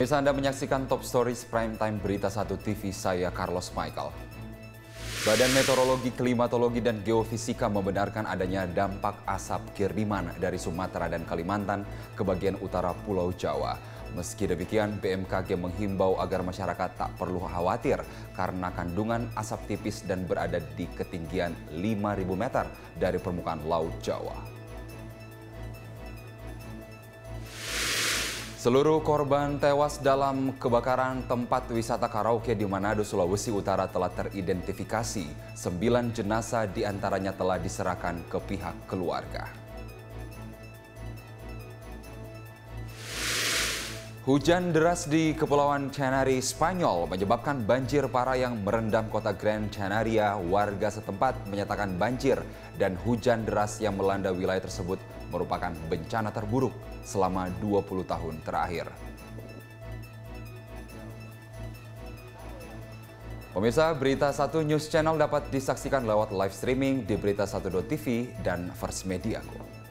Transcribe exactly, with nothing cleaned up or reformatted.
Pemirsa, Anda menyaksikan Top Stories Prime Time Berita satu T V, saya Carlos Michael. Badan Meteorologi, Klimatologi, dan Geofisika membenarkan adanya dampak asap kiriman dari Sumatera dan Kalimantan ke bagian utara Pulau Jawa. Meski demikian, B M K G menghimbau agar masyarakat tak perlu khawatir karena kandungan asap tipis dan berada di ketinggian lima ribu meter dari permukaan Laut Jawa. Seluruh korban tewas dalam kebakaran tempat wisata karaoke di Manado, Sulawesi Utara telah teridentifikasi. Sembilan jenazah diantaranya telah diserahkan ke pihak keluarga. Hujan deras di Kepulauan Canary, Spanyol menyebabkan banjir parah yang merendam kota Gran Canaria. Warga setempat menyatakan banjir dan hujan deras yang melanda wilayah tersebut merupakan bencana terburuk selama dua puluh tahun terakhir. Pemirsa, Berita Satu News Channel dapat disaksikan lewat live streaming di berita satu dot T V dan First Media.